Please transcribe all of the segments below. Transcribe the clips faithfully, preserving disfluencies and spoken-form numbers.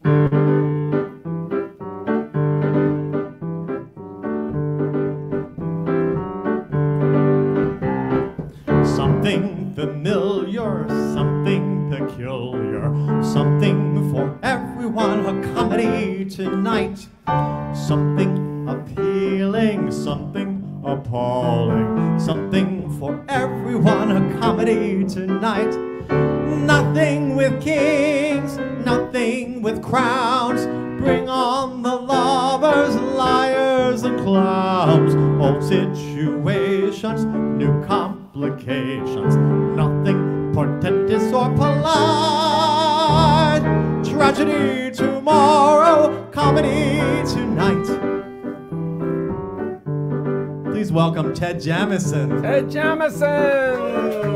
Something familiar, something peculiar, something for everyone, a comedy tonight. Something appealing, something appalling, something for everyone, a comedy tonight. Nothing with kings, nothing with crowns. Bring on the lovers, liars, and clowns. Old situations, new complications. Nothing portentous or polite. Tragedy tomorrow, comedy tonight. Please welcome Ted Jamison. Ted Jamison!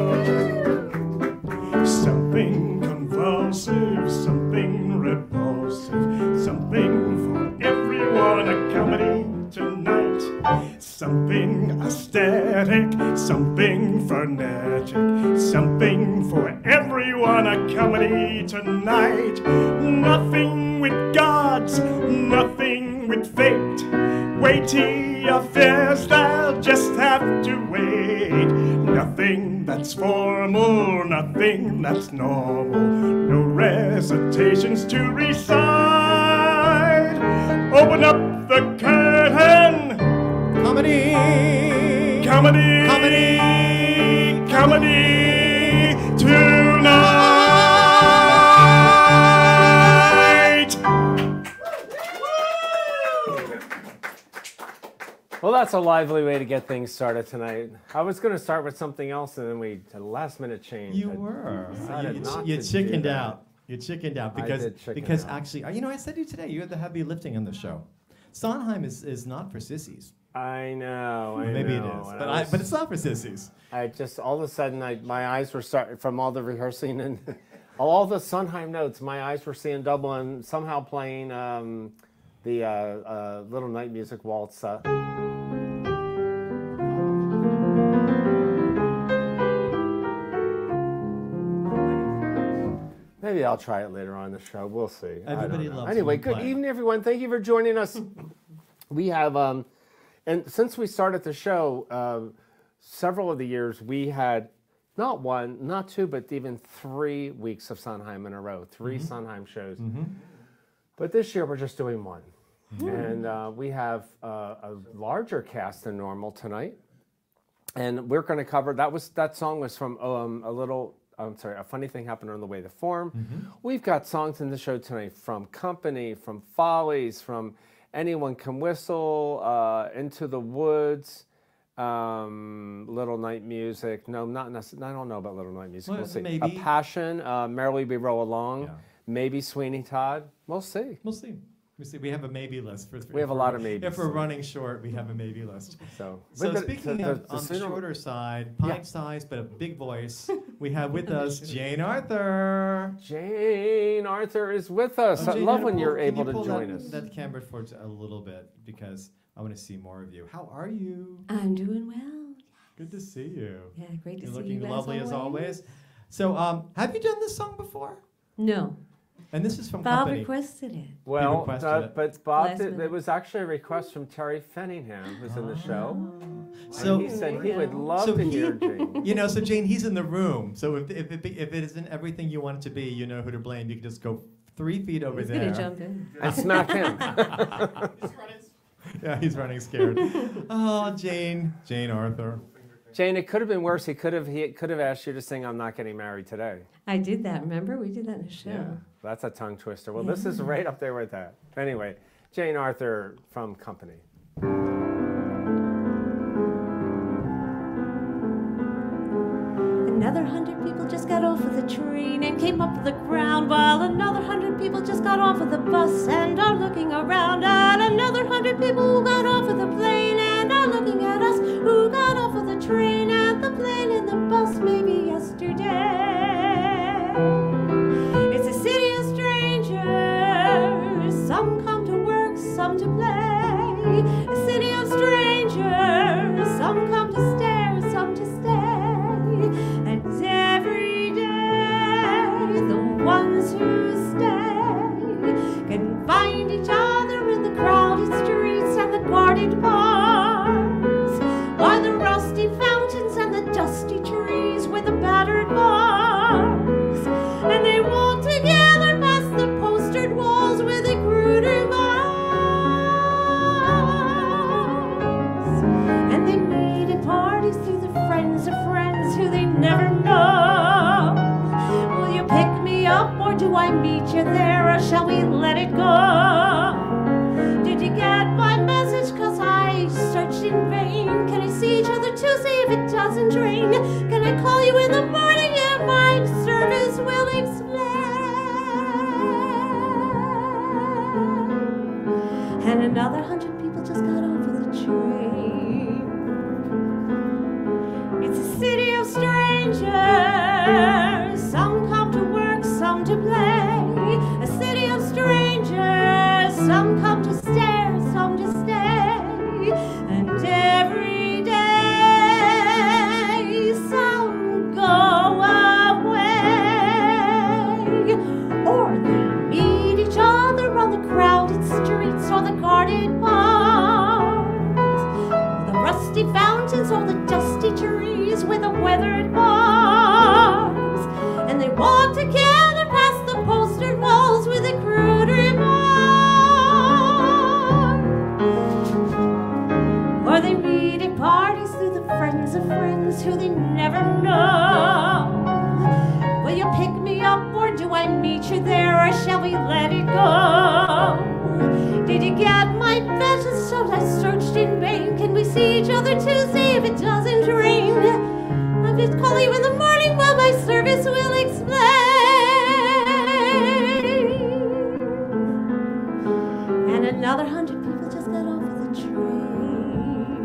Something convulsive, something repulsive, something for everyone, a comedy tonight. Something aesthetic, something frenetic, something for everyone, a comedy tonight. Nothing with gods, nothing with fate, weighty affairs, they'll just have to wait. Nothing that's formal, nothing that's normal, no recitations to recite. Open up the curtain. Comedy, comedy, comedy, comedy tonight. Well, that's a lively way to get things started tonight. I was going to start with something else, and then we had a last-minute change. You I were. decided You, not you to chickened do that. out. You chickened out I because did chicken because out. actually, you know, I said to you today, you had the heavy lifting on the show. Sondheim is, is not for sissies. I know, I Maybe know. it is, and but I I, was- but it's not for sissies. I just, all of a sudden, I, my eyes were starting, from all the rehearsing and all the Sondheim notes, my eyes were seeing double and somehow playing um, the uh, uh, Little Night Music Waltz. Uh, Maybe I'll try it later on in the show. We'll see. I don't Everybody know. loves Anyway, when you good play. evening, everyone. Thank you for joining us. We have, um, and since we started the show, uh, several of the years we had not one, not two, but even three weeks of Sondheim in a row, three Mm-hmm. Sondheim shows. But this year we're just doing one. And uh, we have uh, a larger cast than normal tonight. And we're going to cover, that was that song was from um, a little, I'm sorry, A Funny Thing Happened on the Way to Form. We've got songs in the show tonight from Company, from Follies, from Anyone Can Whistle, uh, Into the Woods, um, Little Night Music. No, not necessarily, I don't know about Little Night Music. Well, We'll see. maybe. A Passion, uh, Merrily We Roll Along, Yeah. maybe Sweeney Todd. We'll see. We'll see. We see. We have a maybe list for. We have a lot of maybes. If we're running short, we have a maybe list. So, So but the- speaking the- of the on the sooner- shorter side, pint Yeah. size but a big voice, we have with us Jane Arthur. Jane Arthur is with us. Oh, I Jane, love can when you you're pull- can able you to pull join that, us. That camera forward a little bit because I want to see more of you. How are you? I'm doing well. Good to see you. Yeah, great to You're see looking you lovely as as always. always. So, um, have you done this song before? No, And this is from Bob Company. requested it. Well, requested uh, it. but Bob, Last did, minute. there was actually a request from Terry Fenningham, who's in the show. So and he said he would love So to he- hear Jane. You know, so Jane, he's in the room. So if if it, be, if it isn't everything you want it to be, you know who to blame. You can just go three feet over He's there. gonna jump in. And smack him. Yeah, he's running scared. Oh, Jane, Jane Arthur. Jane, it could have been worse. He could have he could have asked you to sing "I'm Not Getting Married Today." I did that. Remember, we did that in the show. Yeah. That's a tongue twister. Well, this is right up there with that. Anyway, Jane Arthur from Company. Another hundred people just got off of the train and came up to the ground, while another hundred people just got off of the bus and are looking around. And another hundred people who got off of the plane and are looking at us, who got off of the train and the plane and the bus maybe yesterday. It's a city of strangers. Some come to work, some to play. A city of strangers. Some come to stare, some to stay. And every day, the ones who stay who they never know. Will you pick me up or do I meet you there, or shall we let it go? Did you get my message? Cause I searched in vain. Can I see each other Tuesday if it doesn't rain? Can I call you in the morning? Yeah, my service will explain. And another hundred people just got off of the train. It's a city of strangers. Some come to work, some to play. A city of strangers. Some come to stare, some to stay. And every day some go away. Or they meet each other on the crowded streets or the guarded bars, the rusty fountains or the dusty trees with the weathered bars. And they walk together past the postered walls with a crude remark. Or they meet at parties through the friends of friends who they never know. Will you pick me up or do I meet you there, or shall we let it go? Did you get my message? So I searched in vain. Can we see each other Tuesday if it doesn't rain? I'll just call you in the morning while my service will explain. And another hundred people just got off of the train.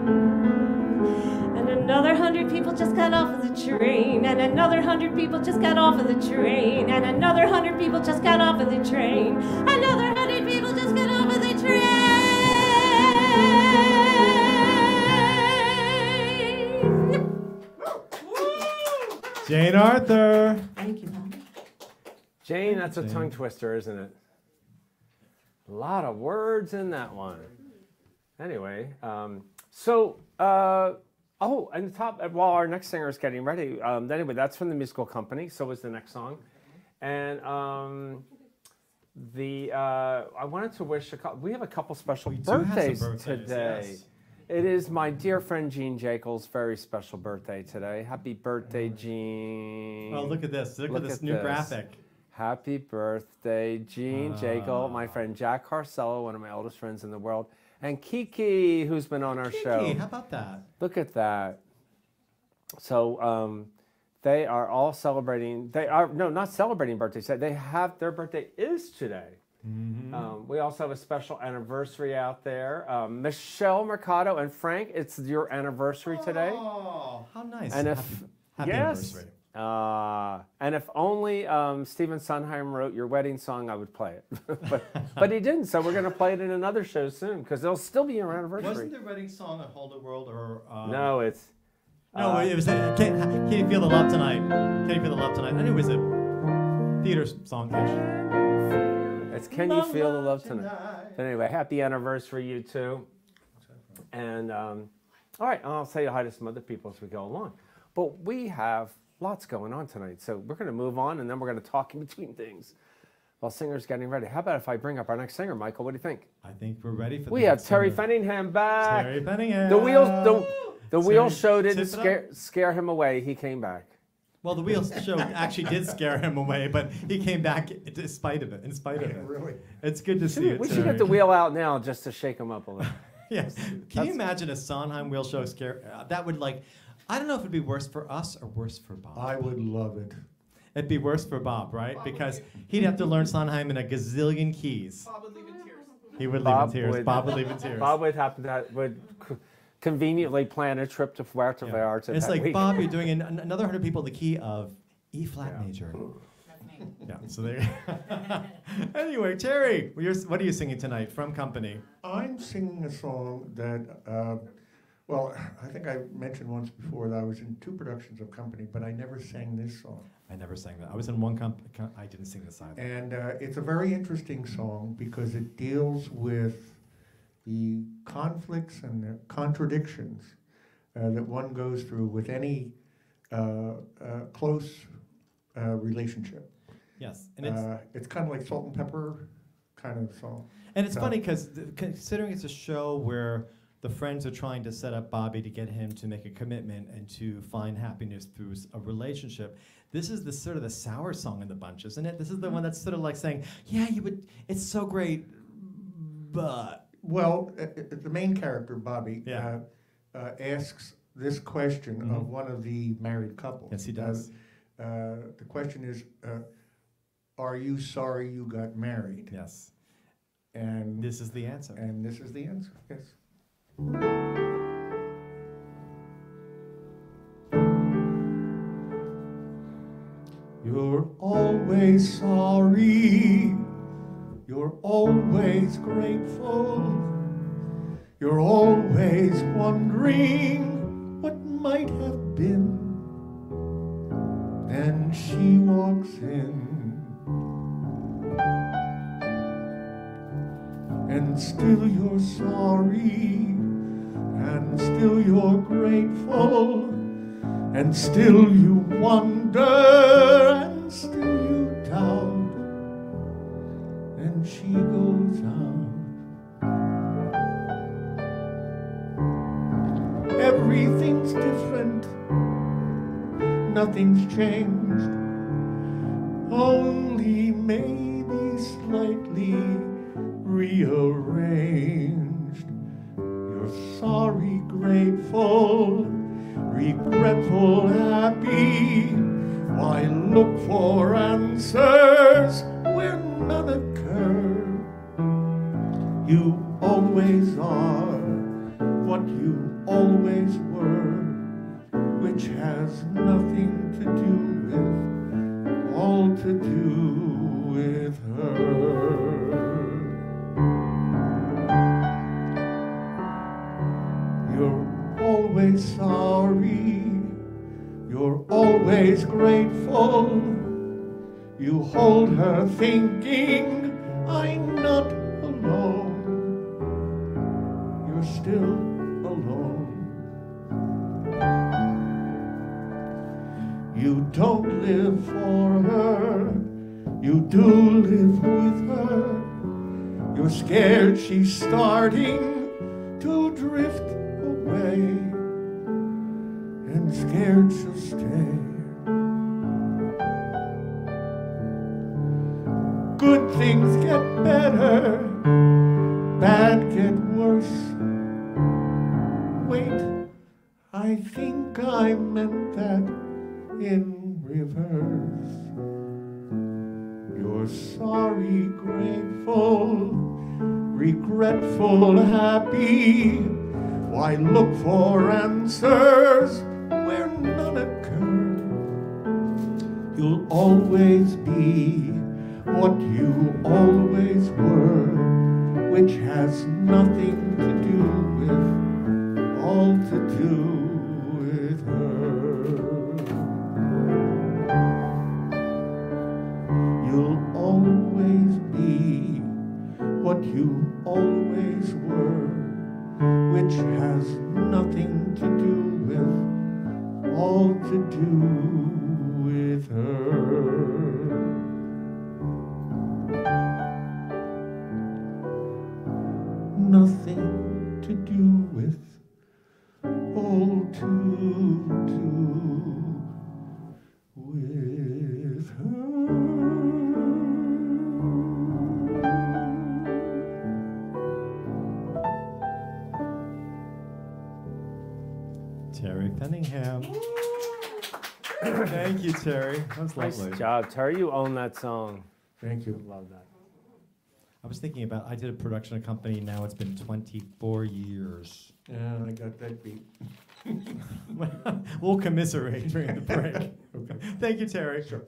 And another hundred people just got off of the train. And another hundred people just got off of the train. And another hundred people just got off of the train. Another hundred people just got off of the train. Jane Arthur. Thank you, Mom. Jane, that's a Jane. tongue twister, isn't it? A lot of words in that one. Anyway, um, so, uh, oh, and the top, while our next singer is getting ready, um, anyway, that's from the musical company, so is the next song. And um, the uh, I wanted to wish, a couple, we have a couple special We do have some birthdays, birthdays, today. yes. It is my dear friend Jean Jekyll's very special birthday today. Happy birthday, Jean. Oh, look at this. Look, Look at this at new this. graphic. Happy birthday, Jean Ah. Jekyll, my friend Jack Carcello, one of my oldest friends in the world, and Kiki, who's been on our Kiki, show. how about that? Look at that. So um, they are all celebrating. They are no, not celebrating birthdays. They have their birthday is today. Mm-hmm. Um, we also have a special anniversary out there. Um, Michelle Mercado and Frank, it's your anniversary today. Oh, how nice. And if happy, happy yes, anniversary. uh, and if only um, Stephen Sondheim wrote your wedding song, I would play it. but but he didn't, so we're going to play it in another show soon because it'll still be your anniversary. Wasn't the wedding song a Hold the World or? Um, No, it's No, uh, it was. A, can, can you feel the love tonight? Can you feel the love tonight? I knew it was a theater song-ish. it's Can You Feel the Love Tonight? But anyway, happy anniversary, you two. And um, all right, I'll say hi to some other people as we go along. But we have lots going on tonight, so we're going to move on, and then we're going to talk in between things while singers getting ready. How about if I bring up our next singer, Michael? What do you think? I think we're ready for. We the have next Terry singer. Fenningham back. Terry Fenningham. The wheels, the, the Terry, wheel show didn't tip it up. scare, scare him away. He came back. Well, the wheel show actually did scare him away, but he came back in spite of it. In spite of it, Really? it's good to see We, it. we should Terry. get the wheel out now just to shake him up a little. Yes. Can you imagine a Sondheim wheel show scare? Uh, that would like, I don't know if it'd be worse for us or worse for Bob. I would love it. It'd be worse for Bob, right? Because he'd have to learn Sondheim in a gazillion keys. Bob would leave in tears. He would Bob leave in tears. would- Bob would leave in tears. Bob would happen to would c- conveniently plan a trip to Puerto Yeah. Vallarta. It's that like, week. Bob, you're doing an, an- another hundred people in the key of E flat Yeah. major. That's me. Yeah. So there. Anyway, Terry, what are you- what are you singing tonight from Company? I'm singing a song that, uh, well, I think I mentioned once before that I was in two productions of Company, but I never sang this song. I never sang that. I was in one comp. com- I didn't sing this either. And uh, it's a very interesting song because it deals with the conflicts and the contradictions uh, that one goes through with any uh, uh, close uh, relationship. Yes, and it's Uh, it's kind of like salt and pepper kind of song. and it's so- funny because considering it's a show where the friends are trying to set up Bobby to get him to make a commitment and to find happiness through s- a relationship. This is the sort of the sour song in the bunch, isn't it? This is the one that's sort of like saying, yeah, you would, it's so great, but. Well, uh, uh, the main character, Bobby, Yeah. uh, uh, asks this question Mhm. of one of the married couples. Yes, he Uh, does. Uh, the question is, uh, are you sorry you got married? Yes. And This is the answer. and this is the answer. Yes. You're always sorry. You're always grateful. You're always wondering what might have been. Then she walks in, and still you're sorry, and still you're grateful, and still you wonder, and still you doubt, and she goes out. Everything's different, nothing's changed, only maybe slightly rearranged. You're sorry, grateful, regretful, happy. Why look for answers where none occur? You always are what you always were, which has nothing to do with, all to do with her. You're always sorry, you're always grateful. You hold her thinking, I'm not alone. You're still alone. You don't live for her, you do live with her. You're scared she's starting to drift away, and scared she'll stay. Good things get better, bad get worse. Wait, I think I meant that in reverse. You're sorry, grateful, regretful, happy. Why look for answers where none occur? You'll always be what you always were, which has nothing to do with, all to do with her. You'll always be what you always were, which has nothing to do with, all to do with her. Nothing to do with, all to do with her. Terry Penningham. Thank you, Terry. That was lovely. Nice job, Terry. You own that song. Thank you. Love that. I was thinking about, I did a production company, now it's been twenty-four years. Yeah, I got that beat. We'll commiserate during the break. Okay. Thank you, Terry. Sure.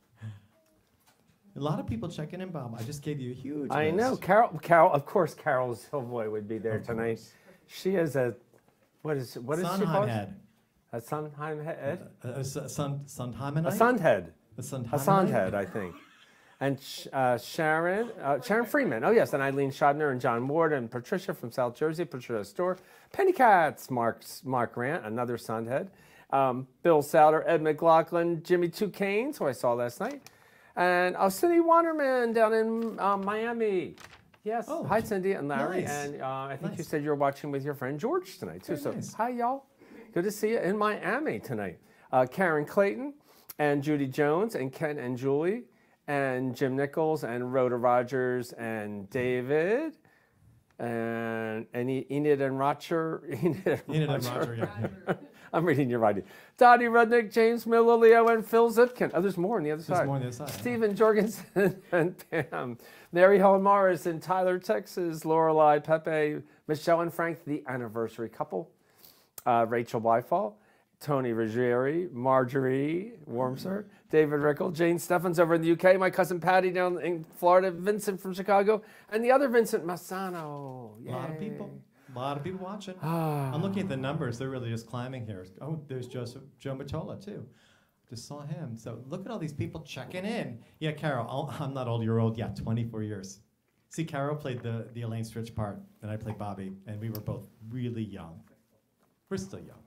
A lot of people checking in, Bob. I just gave you a huge I list. know. Carol, Carol, of course, Carol Silvoy would be there Of tonight. course. She is a, what is, what is she Sondheim called? head. A Sondheim head? A, a, a Son- Sondheim A Sondhead. A Sondheim A Sondhead, I think. And sh- uh, Sharon, uh, Sharon Freeman, oh yes, and Eileen Shodner and John Ward and Patricia from South Jersey, Patricia Storr, Penny Katz, Mark, Mark Grant, another Sondhead, um, Bill Souter, Ed McLaughlin, Jimmy Two Canes, who I saw last night, and uh, Cindy Waterman down in uh, Miami. Yes. Oh, Hi, Cindy and Larry. nice. And uh, I think you Nice. said you're watching with your friend George tonight, too. Very So, nice. hi, y'all. Good to see you in Miami tonight. Uh, Karen Clayton and Judy Jones and Ken and Julie and Jim Nichols and Rhoda Rogers and David and, and E- Enid and Roger. Enid and Enid and Roger. Roger, yeah. I'm reading your writing. Dottie Rudnick, James Miller, Leo, and Phil Zipkin. Oh, there's more on the other There's side. more on the other side. yeah. Stephen Jorgensen and Pam, Mary Helen Morris in Tyler, Texas, Lorelei, Pepe, Michelle and Frank, the anniversary couple, uh, Rachel Wyfall, Tony Ruggieri, Marjorie Wormser, David Rickle, Jane Steffens over in the U K, my cousin Patty down in Florida, Vincent from Chicago, and the other Vincent Massano. A lot of Yay. people. A lot of people watching. Ah. I'm looking at the numbers. They're really just climbing here. Oh, there's Joseph Joe Matola, too. Just saw him. So look at all these people checking in. Yeah, Carol, I'll- I'm not old. You're old. Yeah, twenty-four years. See, Carol played the, the Elaine Stritch part, and I played Bobby, and we were both really young. We're still young.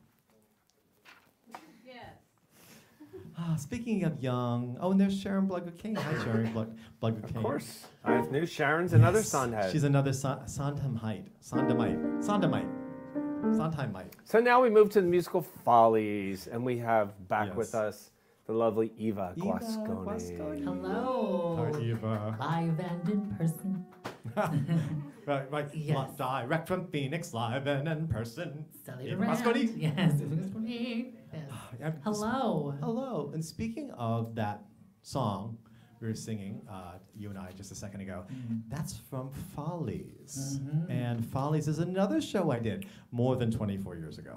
Ah, speaking of young, oh, and there's Sharon Blugwood King. Hi, Sharon Blug- Blugwood King. Of course. I have new Sharon's another Yes, Sondheim. She's another so- Sondheimite. Sondheimite. Sondheimite. Sondheimite. So now we move to the musical Follies, and we have back Yes. with us the lovely Eva, Eva Guasconi. Guasconi. Hello. Hi, Eva. Live and in person. Right, right. Yes. Li- Direct from Phoenix, live and in person. Sally Eva around. Guasconi. Yes. Guasconi. Yes. Yeah, Hello. Hello. And speaking of that song we were singing, uh, you and I, just a second ago, Mm. that's from Follies. Mhm. And Follies is another show I did more than twenty-four years ago.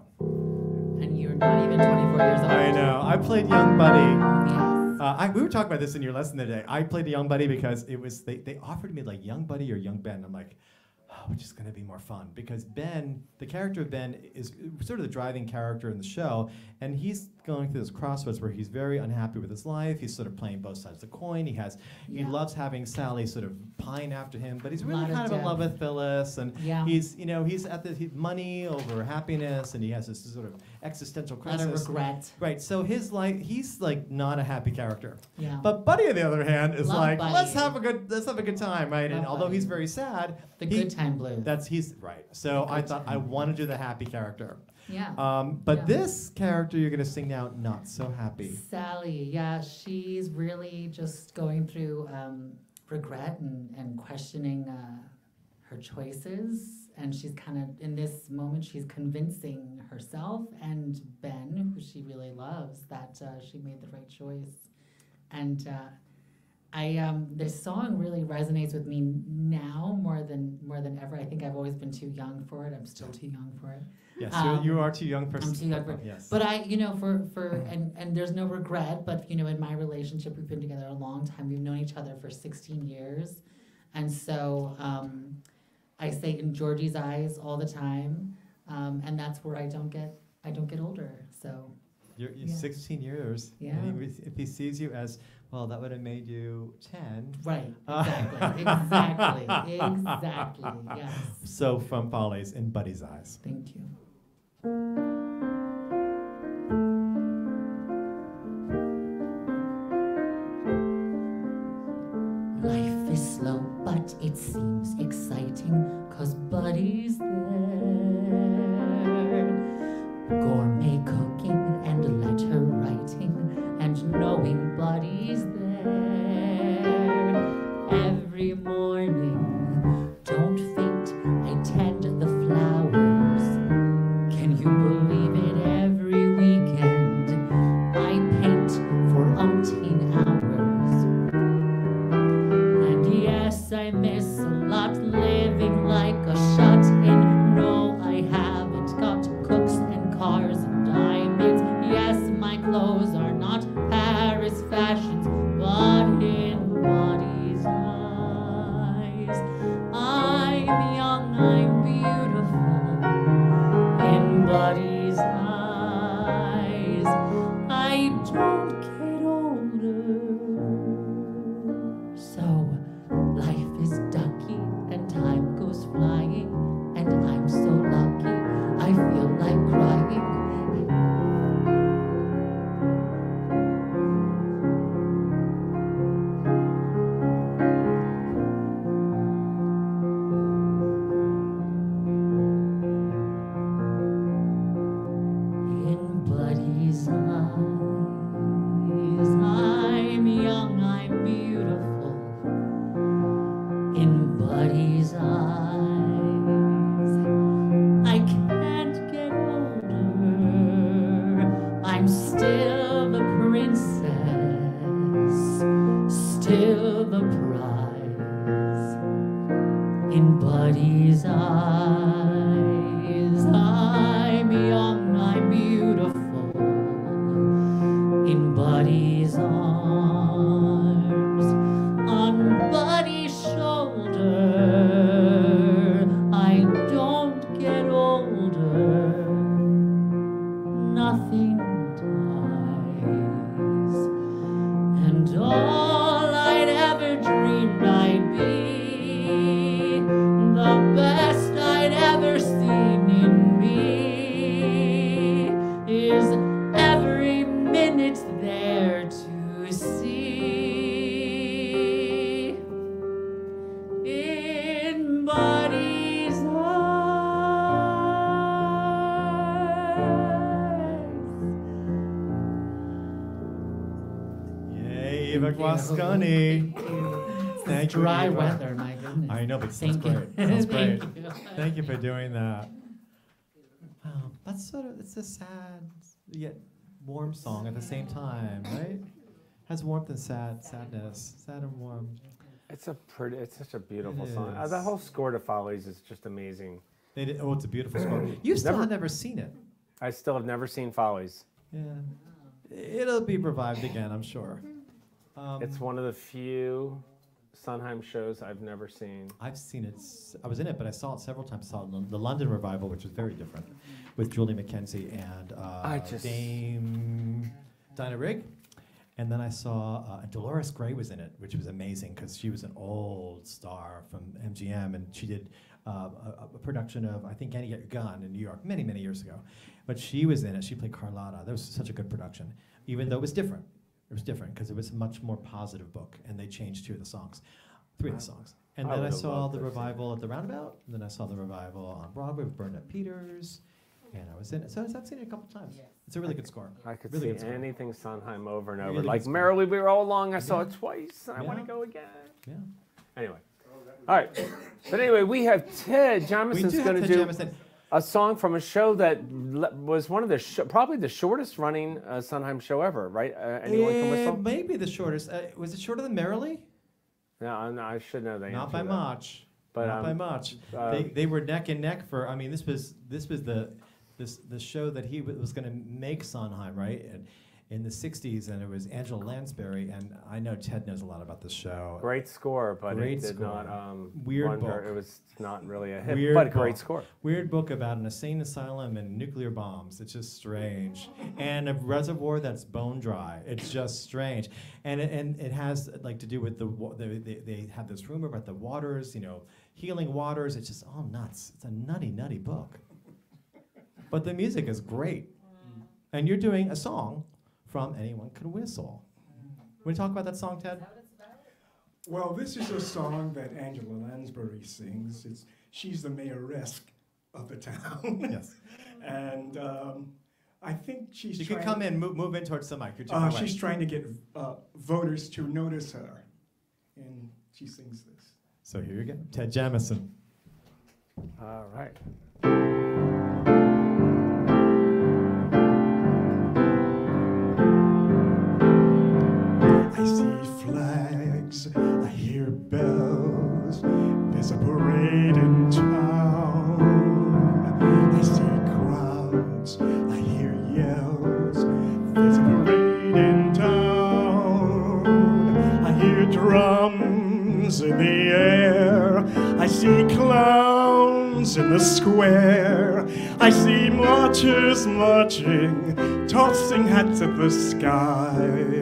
And you're not even twenty-four years old. I know. I played Young Buddy. Yes. Uh, I, we were talking about this in your lesson today. I played a Young Buddy because it was they, they offered me like Young Buddy or Young Ben. I'm like, oh, which is going to be more fun because Ben, the character of Ben, is sort of the driving character in the show, and he's going through this crossroads where he's very unhappy with his life. He's sort of playing both sides of the coin. He has he Yeah. loves having Sally sort of pine after him, but he's really Lot of kind of in love depth. with Phyllis, and Yeah. he's you know he's at the he, money over happiness, and he has this sort of existential A lot of crisis. regret. Right. So his life, he's like not a happy character. Yeah. But Buddy, on the other hand, is Love like, Buddy. let's have a good, let's have a good time, right? and Love although he's Buddy. very sad, the he- good time blues. that's he's right. So The I good thought I time. want to do the happy character. yeah. Um, but Yeah. this character you're gonna sing now, not so happy. Sally, yeah, she's really just going through um, regret and, and questioning uh, her choices. And she's kind of, in this moment, she's convincing herself and Ben, who she really loves, that uh, she made the right choice. And uh, I, um, this song really resonates with me now more than more than ever. I think I've always been too young for it. I'm still too young for it. Yes, Um, you you are too young for. I'm too young for- Yes. But I, you know, for for and and there's no regret. But you know, in my relationship, we've been together a long time. We've known each other for sixteen years, and so um, I say in Georgie's eyes all the time, um, and that's where I don't get I don't get older. So You're, you're yeah. sixteen years. Yeah. And he, if he sees you as well, that would have made you ten. right, exactly, exactly, exactly. Yes, So from Follies in Buddy's eyes. thank you. Life is slow, but it seems exciting, 'cause Buddy's there. Gourmet cooking and letter writing, and knowing Buddy's there. Every morning, don't faint, I tend the flowers. Can you believe it? Every weekend, I paint for umpteen hours. And yes, I miss a lot living like a shut-in. No, I haven't got cooks and cars and diamonds. Yes, my clothes are not Paris fashions, but in Buddy's eyes, I'm young, I'm beautiful. In Buddy's eyes, I don't get older. So life is ducky and time goes flying, and I'm so lucky I feel like crying. sighs. I'm young, I'm beautiful in Buddy's arms, on Buddy's shoulder. I don't get older, nothing dies, and all I'd ever dreamed I'd be, the best I'd ever seen in me, is every minute there to see in Buddy's eyes. Yay, Eva Guasconi. Thank you, Dry Eva. weather, my goodness. I know, but it sounds Thank you. great. Sounds Thank great. you. Thank you for doing that. Wow, that's sort of, it's a sad yet warm song at the same time, right? Has warmth and sad, sadness, sad and warm. It's a pretty, it's such a beautiful It song. Uh, is. the whole score to Follies is just amazing. They did, oh, it's a beautiful score. You still Never- have never seen it. I still have never seen Follies. Yeah. It'll be revived again, I'm sure. Um, It's one of the few Sondheim shows I've never seen. I've seen it. s- I was in it, but I saw it several times. I saw it in the London revival, which was very different, with Julie McKenzie and uh, I just- Dame Dinah Rigg. And then I saw uh, Dolores Gray was in it, which was amazing because she was an old star from M G M, and she did uh, a, a production of, I think, Annie Get Your Gun in New York many, many years ago. But she was in it. She played Carlotta. That was such a good production, even though it was different. It was different because it was a much more positive book, and they changed two of the songs, three of the songs. And I then I would've saw loved the to have seen revival at the Roundabout, and then I saw the revival on Broadway with Bernadette Peters, and I was in it. So I've seen it a couple times. It's a really good score. I could Really good see score. anything Sondheim over and Really over. good Like score. Merrily We Roll Along, I saw Yeah. it twice, and I want to Yeah. go again. Yeah. Anyway. All right. But anyway, we have Ted We Jamison's do going have to to do Jamison. a song from a show that le- was one of the, sh- probably the shortest running uh, Sondheim show ever, right? Uh, anyone can Eh, whistle? maybe the shortest. Uh, was it shorter than Merrily? No, I- no, I should know the answer. Not by to that. much. But, Not by um, much. uh, they, they were neck and neck for. I mean, this was this was the this the show that he w- was going to make Sondheim, right? And in the sixties, and it was Angela Lansbury, and I know Ted knows a lot about this show. Great score, but Great it did score. not um, Weird run ver- book. It was not really a hit, Weird but a great book. score. Weird book about an insane asylum and nuclear bombs. It's just strange. And a reservoir that's bone dry. It's just strange. And it, and it has like to do with the, wa- the they, they have this rumor about the waters, you know, healing waters. It's just all nuts. It's a nutty, nutty book. But the music is great. And you're doing a song from Anyone Can Whistle. Want to talk about that song, Ted? Well, this is a song that Angela Lansbury sings. It's, she's the mayoress of the town. Yes. And um, I think she's You trying, can come in, move, move in towards the mic. You're too uh, far away. she's trying to get uh, voters to notice her. And she sings this. So here you go. Ted Jamison. All right. I see flags, I hear bells, there's a parade in town. I see crowds, I hear yells, there's a parade in town. I hear drums in the air, I see clowns in the square. I see marchers marching, tossing hats at the sky.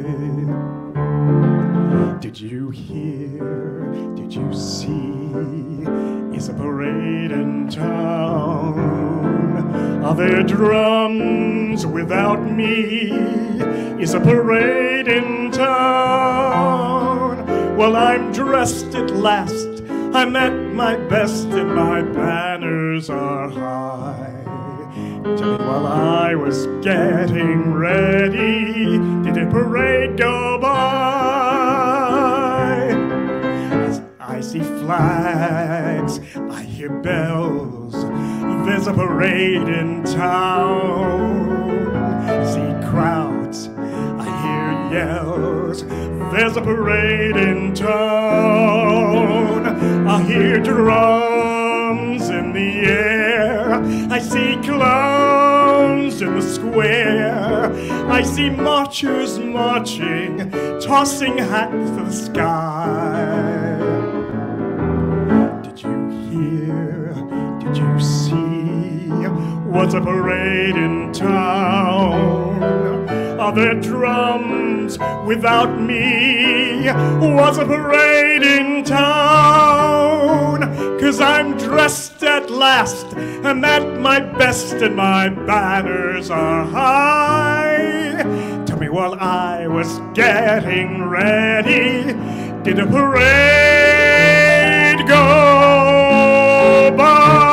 Did you hear, did you see, is a parade in town? Are there drums without me, is a parade in town? Well, I'm dressed at last, I'm at my best, and my banners are high. Tell me, while I was getting ready, did a parade go by? As I see flags, I hear bells, there's a parade in town. I see crowds, I hear yells, there's a parade in town. I hear drums drums in the air. I see clowns in the square. I see marchers marching, tossing hats to the sky. Did you hear? Did you see? What's a parade in town? Are there drums without me? Was a parade in town? 'Cause I'm dressed at last, I'm at my best, and my banners are high. Tell me while I was getting ready, did a parade go by?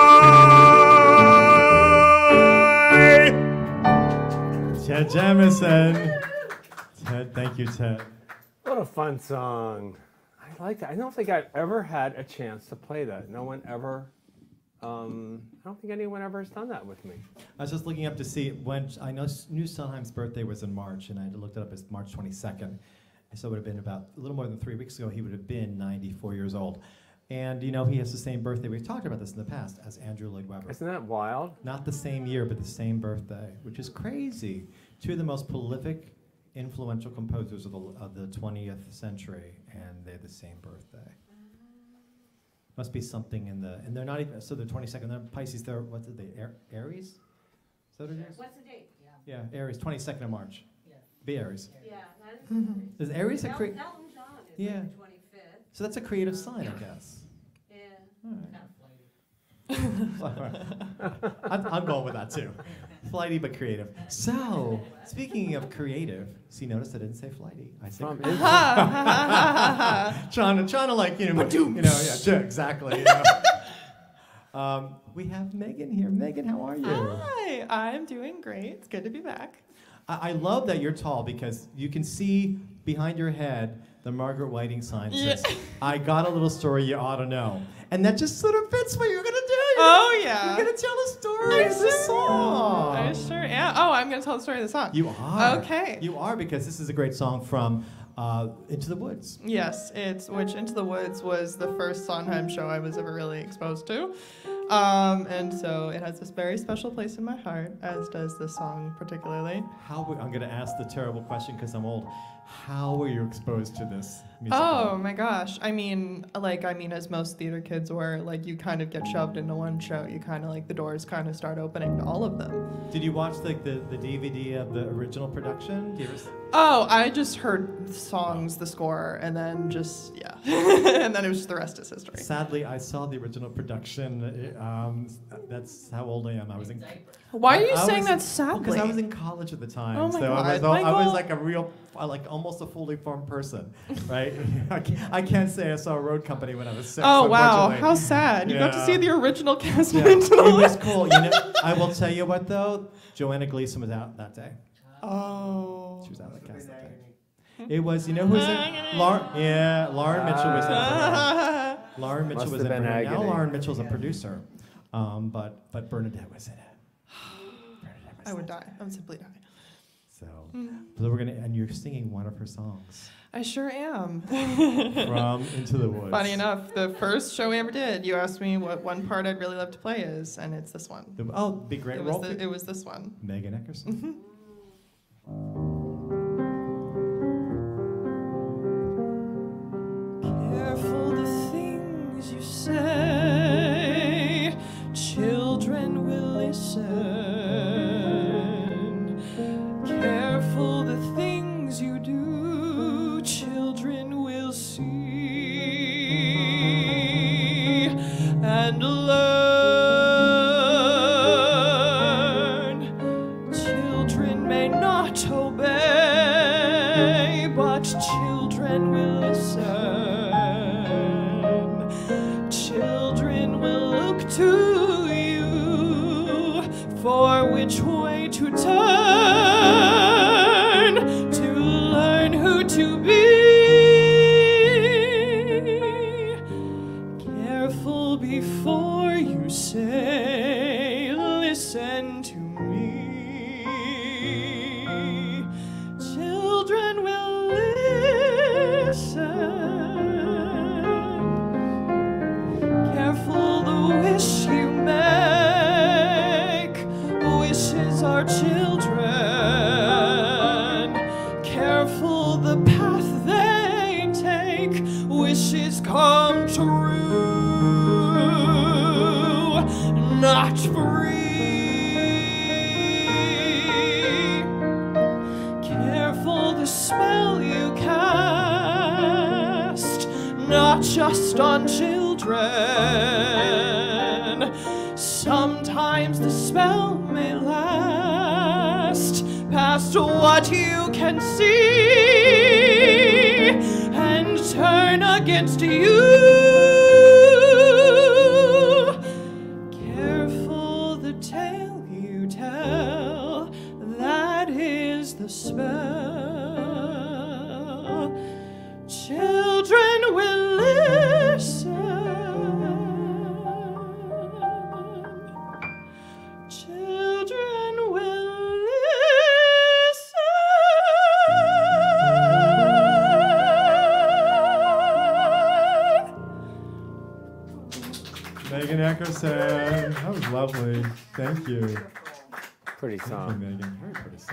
Ted Jamison. Ted, thank you, Ted. What a fun song. I like that. I don't think I've ever had a chance to play that. No one ever, um, I don't think anyone ever has done that with me. I was just looking up to see when, I know knew Sondheim's birthday was in March, and I looked it up as March twenty-second. So it would have been about a little more than three weeks ago, he would have been ninety-four years old. And you know, he has the same birthday, we've talked about this in the past, as Andrew Lloyd Webber. Isn't that wild? Not the same year, but the same birthday, which is crazy. Two of the most prolific, influential composers of the, of the twentieth century, and they have the same birthday. Must be something in the, and they're not even, so they're twenty-second, they're Pisces, they're, what's it, they, Ar- Aries? Is that what it is? What's the date? Yeah, Aries, twenty-second of March. Yeah. Be Aries. Yeah, that is Aries. Is Aries a El- cre- Elton John is Yeah. like the twenty-fifth. So that's a creative sign, I guess. Yeah. All right. I'm, I'm going with that too. Flighty but creative. So, speaking of creative, see, notice I didn't say flighty. I said From creative. trying to, trying to like, you know, you know, yeah, sure, exactly. You know. um, we have Megan here. Megan, how are you? Hi, I'm doing great. It's good to be back. I, I love that you're tall because you can see behind your head the Margaret Whiting sign says, Yeah. I got a little story you ought to know. And that just sort of fits what you're going to do. Oh, yeah. You're going to tell a story I of the sure song. I sure am. Oh, I'm going to tell the story of the song. You are. Okay. You are, because this is a great song from uh, Into the Woods. Yes, it's which Into the Woods was the first Sondheim show I was ever really exposed to. Um, and so it has this very special place in my heart, as does this song particularly. How w- I'm going to ask the terrible question because I'm old. How were you exposed to this musical? Oh my gosh. I mean, like, I mean, as most theater kids were, like, you kind of get shoved into one show. You kind of, like, the doors kind of start opening to all of them. Did you watch like the, the D V D of the original production? Do you ever s- Oh, I just heard songs, the score, and then just, yeah. And then it was just the rest is history. Sadly, I saw the original production. It, um, that's how old I am. I was in. Why are you I saying was- that sadly? Because I was in college at the time, Oh my so I was, God, I was Michael. like a real, uh, like almost a fully formed person, right? I, can't, I can't say I saw a road company when I was six. Oh, wow. unfortunately. How sad. You got to Yeah. see the original cast Yeah, of Into the it was Woods. cool. You know, I will tell you what though, Joanna Gleason was out that day. Oh. She was out of the cast that day. It was, you know who was in? Lauren, yeah, Lauren Mitchell was in it. Lauren Mitchell Must was have in it. been Now agony. Lauren Mitchell's a producer, um, but but Bernadette was in it. Bernadette was I in would it. die. I would simply die. So, so we're gonna, and you're singing one of her songs I sure am. from Into the Woods. Funny enough, the first show we ever did, you asked me what one part I'd really love to play is, and it's this one. The- oh, big great It was, role. the, it was this one. Megan Eckerson. Careful the things you say, children will listen. Careful the things you do, children will see and learn. Children may not obey, but children will listen. Children will look to you for which way to turn to learn who to be. Careful before you say, listen to me. Children will listen. Careful the wish not just on children. Sometimes the spell may last past what you can see and turn against you. Careful the tale you tell, that is the spell. Children will listen. Children will listen. Megan Eckerson. That was lovely. Thank you. Pretty Thank you, song. Megan. Very pretty song.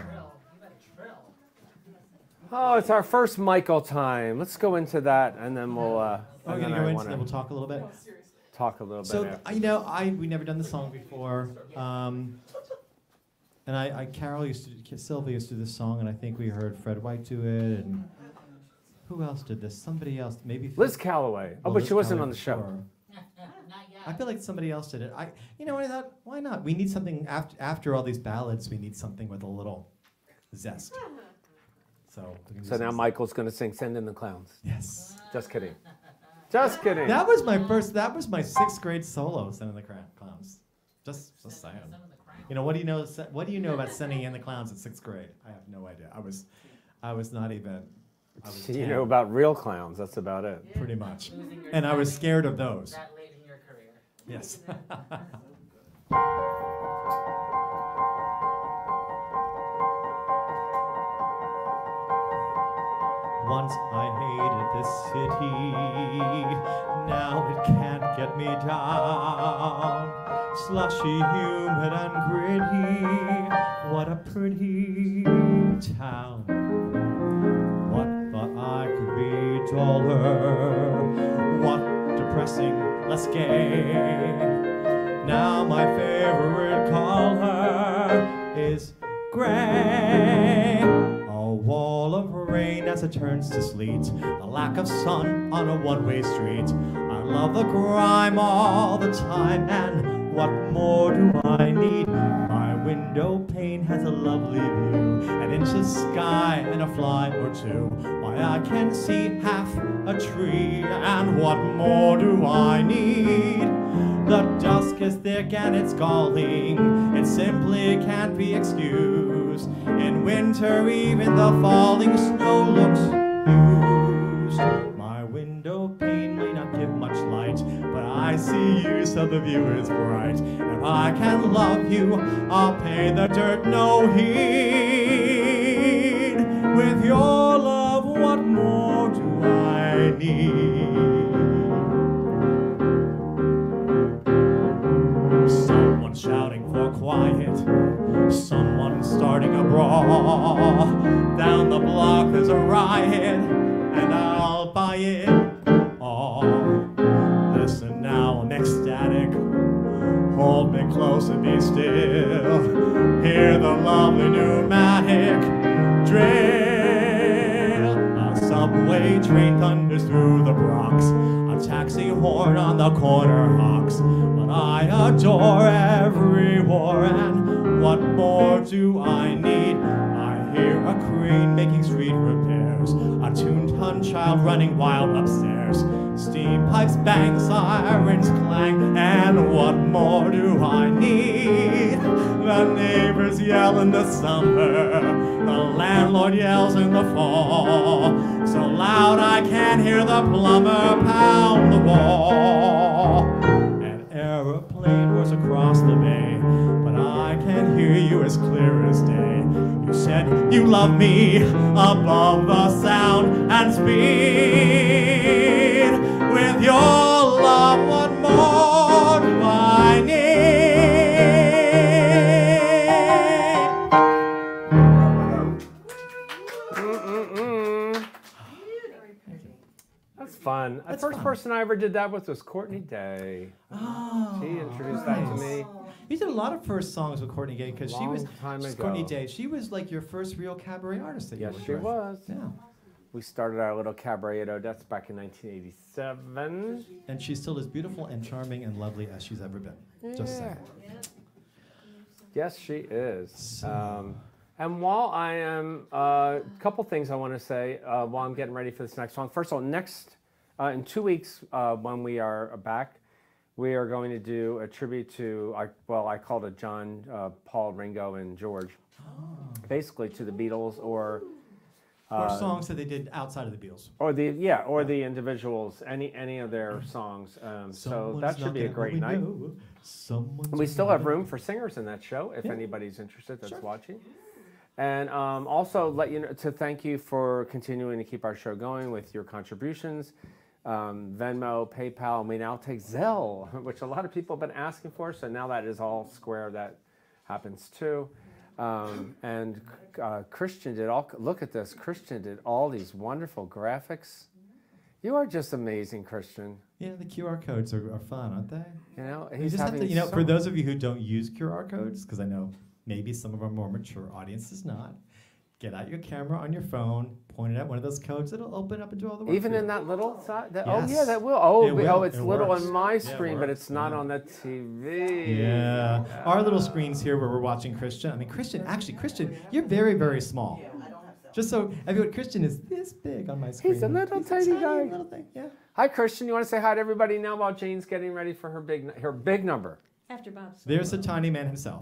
Oh, it's our first Michael time. Let's go into that, and then we'll. Uh, Oh, and we're then gonna go I into wanna that. We'll talk a little bit. talk a little bit. So after. uh, you know, I we never done the song before, um, and I, I Carol used to Sylvia used to do this song, and I think we heard Fred White do it, and who else did this? Somebody else, maybe Liz Calloway. Oh, Well, but Liz she wasn't Calloway on the show. before. I feel like somebody else did it. I, you know, what I thought, why not? We need something after after all these ballads. We need something with a little zest. So. we can do So now some- Michael's going to sing "Send in the Clowns." Yes. Just kidding. Just kidding. That was my first. That was my sixth grade solo. Sending the Cra- Clowns. Just, just saying. You know, what do you know? se- What do you know about sending in the clowns at sixth grade? I have no idea. I was, I was not even. I was you ten, know about real clowns. That's about it. pretty much, and I was scared of those. That late in your career. Yes. Once I hated this city, now it can't get me down. Slushy, humid, and gritty, what a pretty town. What thought I could be duller, what depressing, less gay. Now my favorite color is gray. A wall of rain as it turns to sleet, the lack of sun on a one-way street. I love the grime all the time, and what more do I need? My window pane has a lovely view, an inch of sky and a fly or two. Why, I can see half a tree, and what more do I need? The dusk is thick and it's galling, it simply can't be excused. In winter even the falling snow looks used. My window pane may not give much light, but I see you so the view is bright. If I can love you, I'll pay the dirt no heed. With your love, what more do I need? Someone shouting for quiet, someone starting a brawl. Down the block there's a riot, and I'll buy it all. Listen now, I'm ecstatic. Hold me close and be still. Hear the lovely pneumatic drill. A subway train thunders through the Bronx. A taxi horn on the corner honks. But I adore every war, and what more do I need? I hear a crane making street repairs, a tuned-ton child running wild upstairs. Steam pipes bang, sirens clang, and what more do I need? The neighbors yell in the summer, the landlord yells in the fall. So loud I can't hear the plumber pound the wall. An aeroplane roars across the bay, but I can hear you as clear as day. You said you love me above the sound and speed. With your love, what more do I need? Mm-mm-mm. That's fun. That's the first fun. person I ever did that with was Courtney Day. Oh, She introduced that to nice. me. You did a lot of first songs with Courtney Day because she Long was time she's ago. Courtney Day. She was like your first real cabaret artist that you Yes, worked she with. was. Yeah. We started our little cabaret at Odette's back in nineteen eighty-seven. And she's still as beautiful and charming and lovely as she's ever been. Just saying. Yes, she is. So- Um, and while I am, a uh, couple things I want to say uh, while I'm getting ready for this next song. First of all, next, uh, in two weeks uh, when we are back, we are going to do a tribute to, I, well, I called it John, uh, Paul, Ringo, and George. Oh. Basically to the Beatles or... Or Uh, songs that they did outside of the Beatles. Or the yeah, or the individuals, any any of their songs. Um, so that should be a great night. And we still have room for singers in that show if Yeah. anybody's interested that's Sure. watching. And um, also let you know to thank you for continuing to keep our show going with your contributions, um, Venmo, PayPal, and we now take Zelle, which a lot of people have been asking for. So now that is all square. That happens too. Um, and uh, Christian did all, look at this, Christian did all these wonderful graphics. You are just amazing, Christian. Yeah, the Q R codes are, are fun, aren't they? You know, You he's just have having to, you know, so for those of you who don't use Q R codes, because I know maybe some of our more mature audience does not, get out your camera on your phone, point it at one of those codes, it'll open up and do all the work. Even for in you. that little side? That, Oh, yeah, Yes. that will. Oh, It we- will. oh it's It little works. on my Yeah, it screen, but works. it's not Yeah. on the T V. Yeah. Our little screens here where we're watching Christian. I mean, Christian, actually, Christian, you're very, very small. Just so, everyone, Christian is this big on my screen. He's a little He's tiny a guy. little thing, yeah. Hi, Christian. You want to say hi to everybody now while Jane's getting ready for her big her big number? After Bob's. There's the tiny man himself.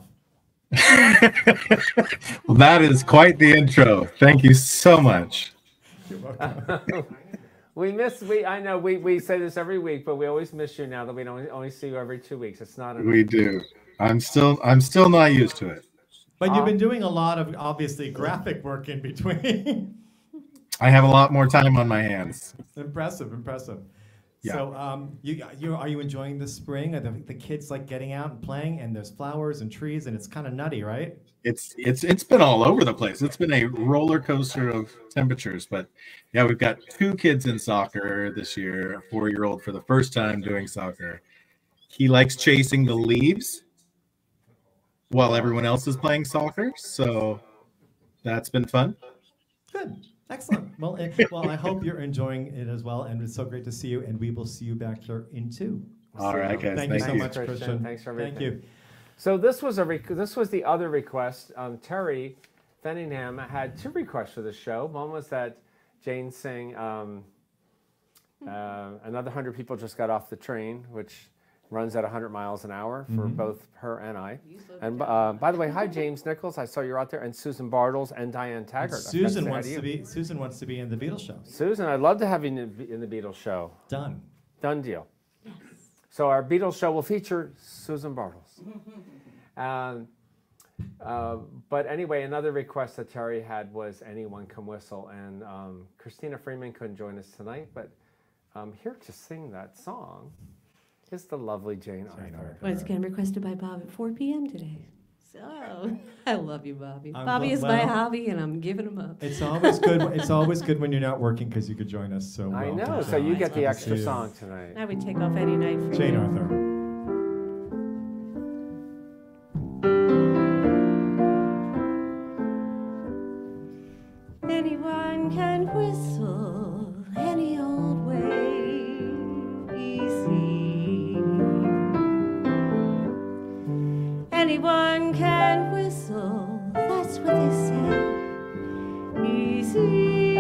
Well, that is quite the intro. Thank you so much. You're welcome. We miss, we I know we, we say this every week, but we always miss you now that we don't only see you every two weeks. It's not enough. We do. I'm still I'm still not used to it. But Uh, you've been doing a lot of, obviously, graphic work in between. I have a lot more time on my hands. Impressive, impressive. Yeah. So, um, you, you are you enjoying the spring? Are the, the kids like getting out and playing? And there's flowers and trees, and it's kind of nutty, right? It's it's it's been all over the place. It's been a roller coaster of temperatures. But yeah, we've got two kids in soccer this year. A four-year-old for the first time doing soccer. He likes chasing the leaves while everyone else is playing soccer. So that's been fun. Good, excellent. Well, it, well, I hope you're enjoying it as well, and it's so great to see you. And we will see you back here in two. All right, guys. Thank, Thank you so you. much, Christian. Christian. Thanks for Thank everything. you. So this was a rec- this was the other request. Um, Terry Fenningham had two requests for the show. One was that Jane sing um, uh, Another Hundred People Just Got Off the Train, which runs at one hundred miles an hour for Mhm. both her and I. And uh, by the way, hi James Nichols. I saw you're out there, and Susan Bartles and Diane And Taggart. I forgot Susan say hi wants you. to be. Susan wants to be in the Beatles show. Susan, I'd love to have you in the, in the Beatles show. Done. Done deal. So our Beatles show will feature Susan Bartles. um, uh, but anyway, another request that Terry had was Anyone Can Whistle, and um, Christina Freeman couldn't join us tonight, but um, here to sing that song is the lovely Jane Jane Arthur. Arthur. Once again requested by Bob at four p.m. today. So, I love you, Bobby. I'm Bobby gl- is my well- hobby, and I'm giving him up. It's always good. It's always good when you're not working because you could join us. So I welcome, know, so Jane. you get It's the good to extra see you. song tonight. I would take off any night for Jane you. Arthur. Anyone can whistle any old way, easy. Anyone can whistle, that's what they say, easy.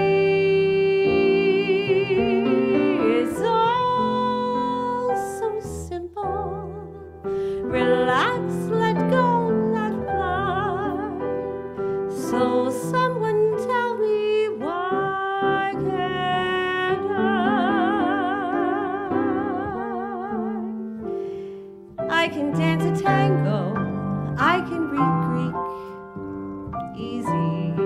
It's all so simple. Relax, let go, let fly. So someone tell me why can't I? I can dance a tango, I can read Greek, easy.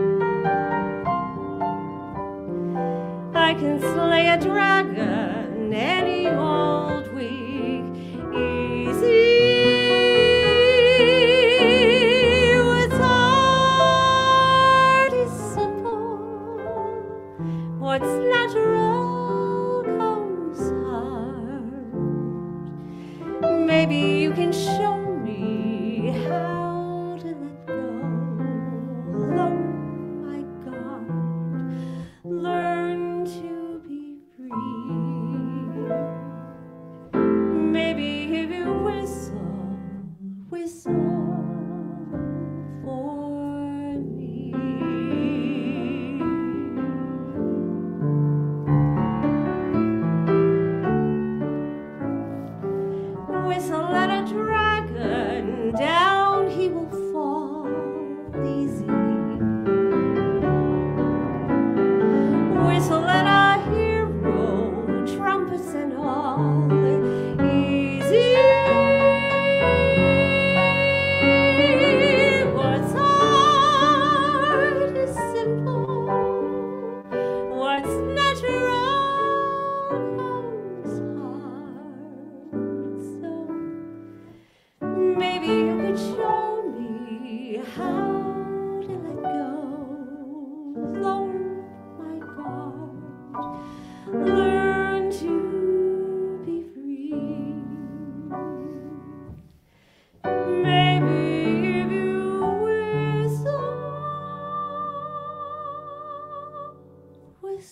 I can slay a dragon any old week, easy. What's hard is simple. What's natural comes hard. Maybe you can show me how to let go. Oh my God, learn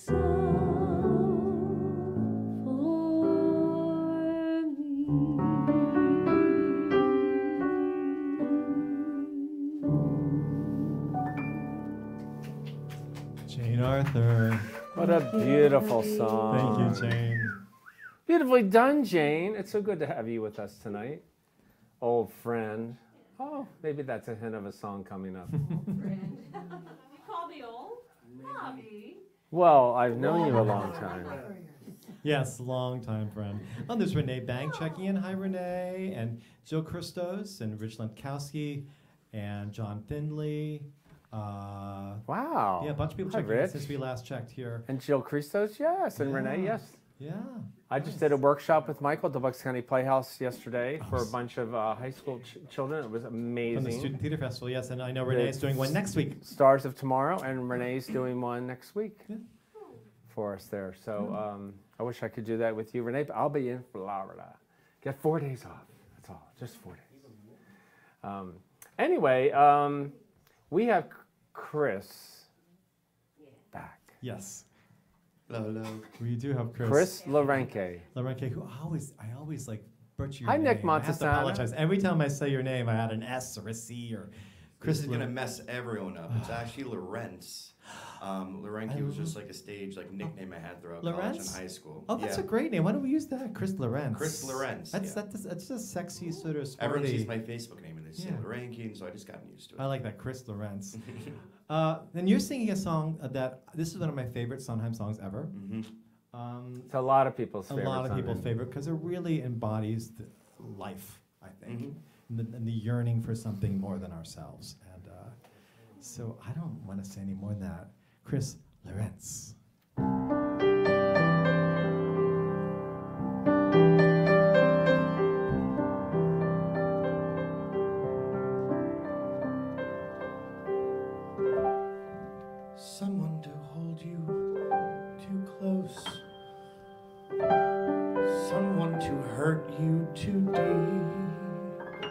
Jane Arthur. What a beautiful song. Thank you, Jane. Beautifully done, Jane. It's so good to have you with us tonight. Old friend. Oh, maybe that's a hint of a song coming up. Friend. You call me old? Bobby. Well, I've known you a long time. Yes, long time friend. Oh, there's Renee Bang checking in. Hi, Renee. And Jill Christos and Rich Lenkowski and John Findley. Uh, Wow. yeah, a bunch of people Hi, checking in Rich. since we last checked here. And Jill Christos, yes. And Yeah. Renee, yes. Yeah. I just did a workshop with Michael at the Bucks County Playhouse yesterday for a Awesome. bunch of uh, high school ch- children. It was From the amazing. Student Theater Festival, yes. And I know Renee's doing one next week. Stars of Tomorrow, and Renee's doing one next week Yeah. for us there. So um, I wish I could do that with you, Renee, but I'll be in Florida. Get four days off. That's all, just four days. Um, anyway, um, we have Chris back. Yes. Hello, hello. We do have Chris. Chris Lorenke. Lorenke, who always, I always like butcher your Hi, name. Nick I have to Montesano. apologize. Every time I say your name, I add an S or a C or Chris. This is Lo- gonna mess everyone up. It's actually Lorenz. Um, Lorenke was just like a stage like nickname I had throughout college Lorenz? and high school. Oh, that's yeah. a great name. Why don't we use that? Chris Lorenz. Chris Lorenz, That's yeah. that's that's a sexy sort of Everyone sporty. sees my Facebook name and they say Yeah. Lorenke, and so I just gotten used to it. I like that, Chris Lorenz. uh, then you're singing a song that this is one of my favorite Sondheim songs ever. hmm Um, It's a lot of people's a favorite. lot of song. people's favorite because it really embodies the life, I think, Mhm. and, the, and the yearning for something more than ourselves. And uh, so I don't want to say any more than that. Chris Lorenz. Someone to hold you too close. Someone to hurt you too deep.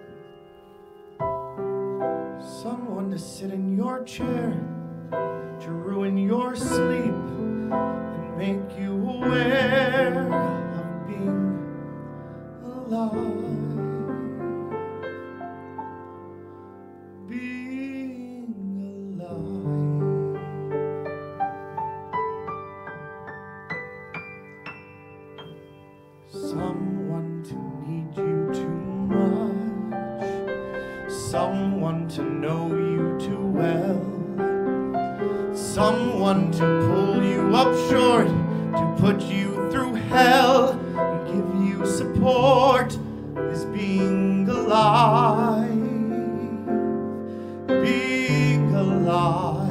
Someone to sit in your chair, to ruin your sleep and make you aware of being alive. Being alive. Someone to need you too much. Someone to know you too well. Someone to pull you up short, to put you through hell and give you support is being alive. Being alive.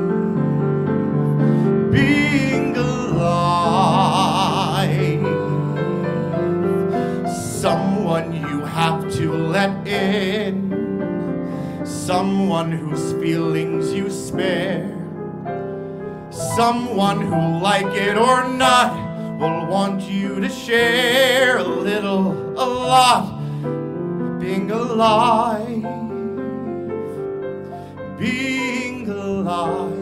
Being alive. Someone you have to let in. Someone whose feelings you spare. Someone who, like it or not, will want you to share a little, a lot. Being alive. Being alive.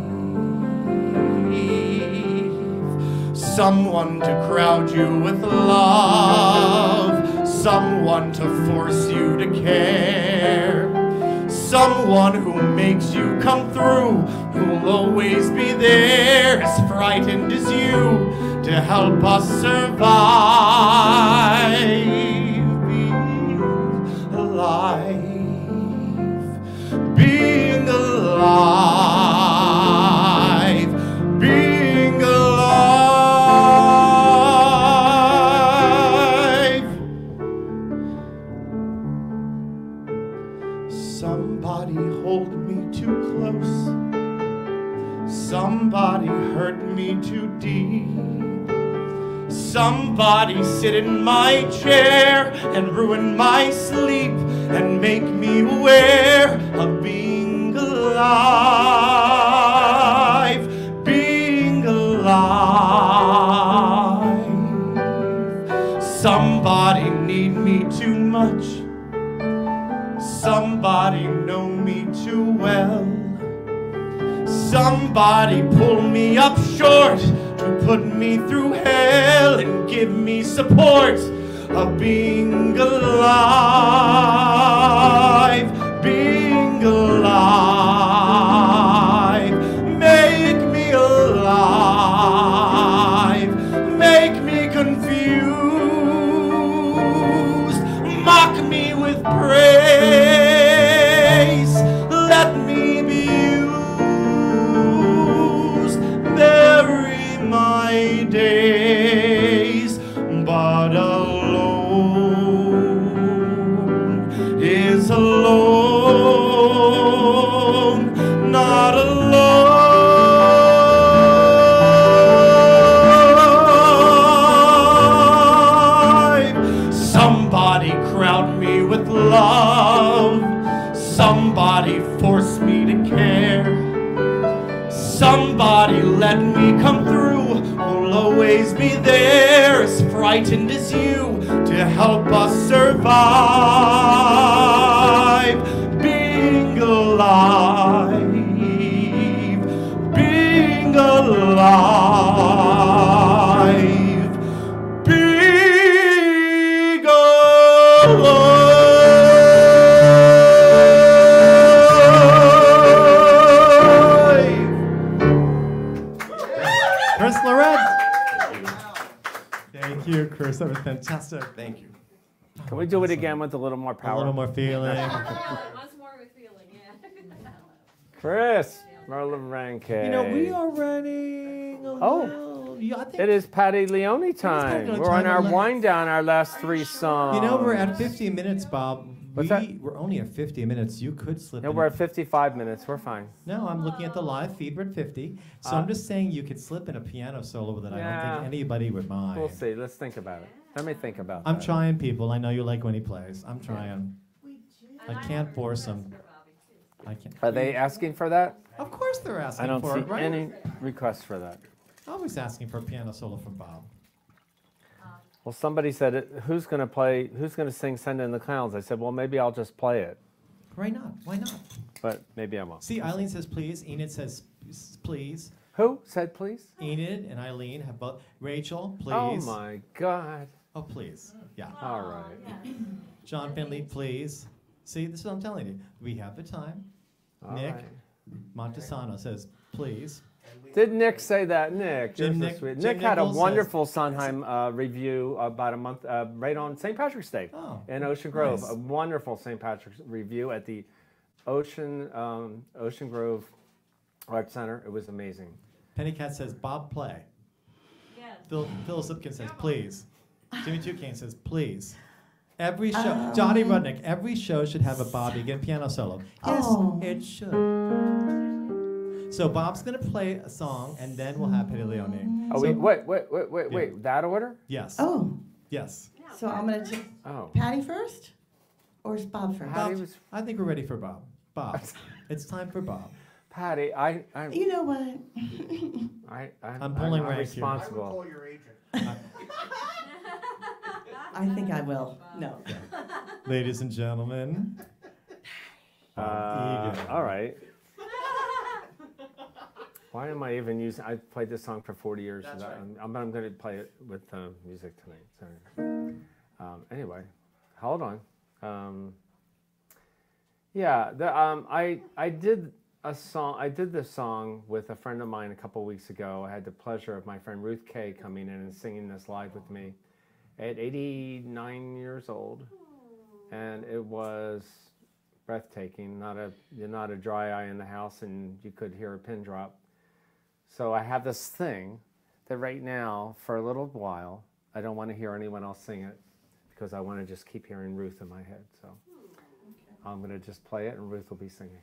Someone to crowd you with love. Someone to force you to care. Someone who makes you come through, who'll always be there, as frightened as you, to help us survive. Being alive. Being alive. Being alive. Somebody hold me too close. Somebody hurt me too deep. Somebody sit in my chair and ruin my sleep and make me aware of being alive. Being alive. Somebody need me too much. Somebody know me too well. Somebody pull me up short to put me through hell and give me support of being alive, being alive. Make me alive, make me confused, mock me with praise, let me be used, bury my days, but alone is alone, not alone. Somebody crown me with love, somebody force me to care, somebody let me come through, who'll always be there, as frightened as you, to help us survive, being alive, being alive, being alive. Chris Lorenz. Thank you, Chris. That was fantastic. Thank you. Can we do it again with a little more power? A little more feeling. Once more with feeling, yeah. Chris, Merlin Ranke. You know, we are running a Oh. little. Yeah, I think, It is Patty Leone Patty time. Leone We're on time. our Let- wind down, our last three songs. you know, we're at fifty minutes, Bob. What's we, that? We're only at fifty minutes. You could slip No, in. we're at fifty-five minutes. We're fine. No, I'm looking at the live feed. We're at fifty. So Uh, I'm just saying you could slip in a piano solo that I don't Yeah. think anybody would mind. We'll see. Let's think about it. Let me think about I'm that. trying, people. I know you like when he plays. I'm trying. I can't force him. I can't. Are they asking for that? Of course they're asking I don't for see it, right? any requests for that. Always asking for a piano solo from Bob. Well, somebody said, it, who's going to play, who's going to sing Send in the Clowns? I said, well, maybe I'll just play it, Why not? Why not? but maybe I won't. See, Eileen says please. Enid says s- please. Who said please? Enid and Eileen have both. Rachel, please. Oh, my God. Oh, please. Yeah. All right. John Finley, please. See, this is what I'm telling you. We have the time. All Nick right. Montesano says please. Did Nick say that? Nick, Jim you're so Nick- sweet. Jim Nick had a Nichols says- wonderful Sondheim uh, review about a month, uh, right on Saint Patrick's Day Oh, in Ocean Grove. nice. A wonderful Saint Patrick's review at the Ocean um, Ocean Grove Art Center. It was amazing. Pennycat says Bob play. Yes. Phil, Phil Zipkin says please. Jimmy Two Cane says please. Every show, Johnny Rudnick, every show should have a Bob Egan piano solo. Yes, Oh. it should. So Bob's gonna play a song, and then we'll have Patty Leone. Oh, So- wait, wait, wait, wait, wait, Yeah. wait. That order? Yes. Oh, Yes. so I'm gonna take Oh. Patty first, or is Bob first? Patty Bob, was, I think we're ready for Bob. Bob, it's time for Bob. Patty, I, I, You know what? I, I I'm pulling I'm rank here. responsible. your agent. I think I will. No. Ladies and gentlemen. Uh, Egan. all right. Why am I even using? I played this song for forty years. That's and right. I'm, I'm, I'm going to play it with uh, music tonight. So, um, anyway, hold on. Um, yeah, the, um, I I did a song. I did this song with a friend of mine a couple weeks ago. I had the pleasure of my friend Ruth Kay coming in and singing this live with me at eighty-nine years old, and it was breathtaking. Not a not a dry eye in the house, and you could hear a pin drop. So I have this thing that right now, for a little while, I don't want to hear anyone else sing it because I want to just keep hearing Ruth in my head. So I'm going to just play it, and Ruth will be singing.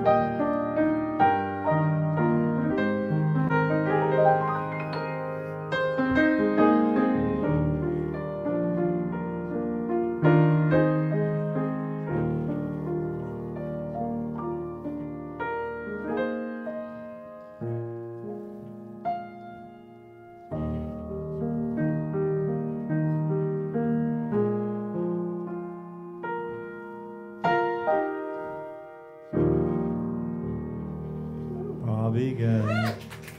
Egan.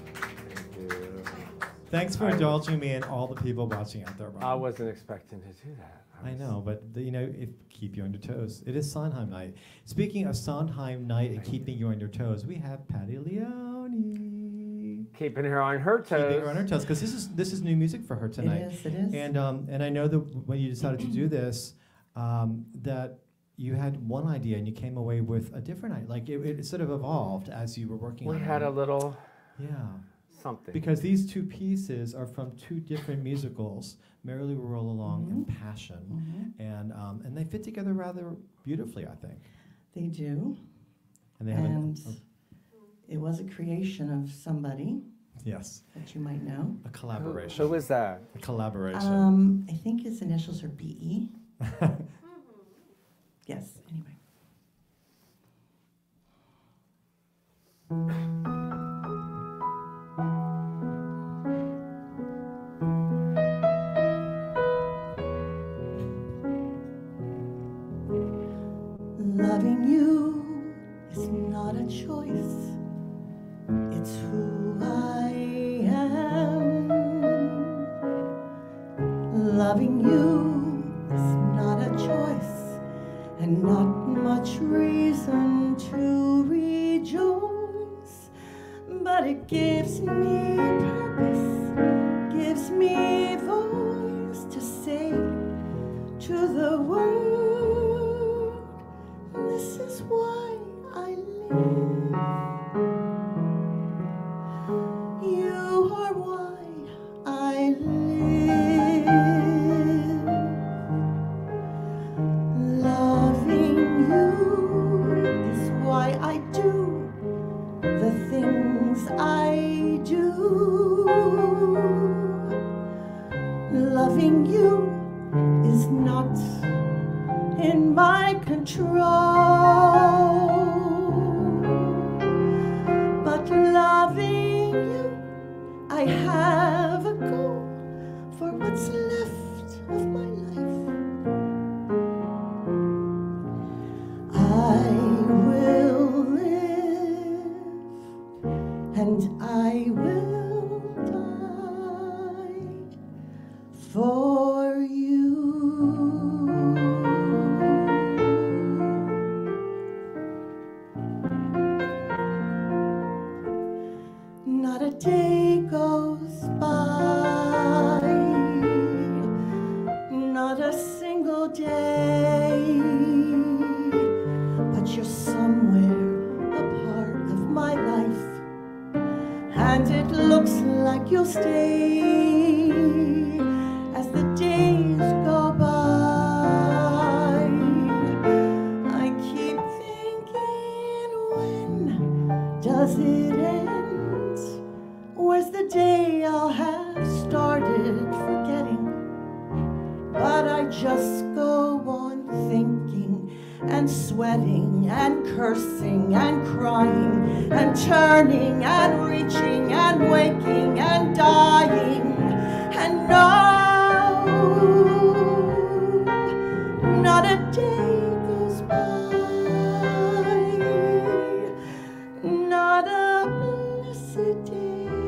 Thanks for indulging me and all the people watching out there. Rob. I wasn't expecting to do that. I, I know, but the, you know, it keep you on your toes. It is Sondheim night. Speaking of Sondheim night and keeping you on your toes, we have Patty Leone. Keeping her on her toes. Keeping her on her toes, because this is this is new music for her tonight. It is. It is. And um and I know that when you decided to do this, um, that you had one idea and you came away with a different idea. Like it, it sort of evolved as you were working We on it. We had a little yeah something. Because these two pieces are from two different musicals, Merrily We Roll Along Mm-hmm. and Passion, Mm-hmm. and um, and they fit together rather beautifully, I think. They do. And they have And a, a, it was a creation of somebody yes, that you might know. a collaboration. Who, who is that? A collaboration. Um, I think his initials are B E. Yes, anyway. Loving you is not a choice, it's who I am. Loving you is not a choice, and not much reason to rejoice, but it gives me purpose, gives me voice to say to the world, this is why I live. You are why I live. Loving you is why I do the things I do. Loving you is not in my control, but loving you, I have a goal for what's left of my life. I will live and I will die for you. Not a day goes by, not a single day, but you're somewhere a part of my life, and it looks like you'll stay as the days go by. I keep thinking, when does it end? Where's the day I'll have started forgetting? But I just go on thinking and sweating and cursing and crying and turning and reaching and waking and dying. And no, not a day goes by, not a blessed day,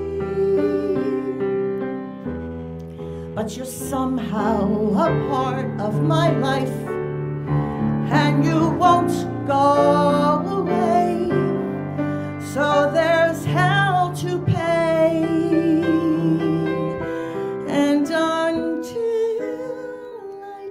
but you're somehow a part of my life, and you won't go away, so there's hell to pay, and until I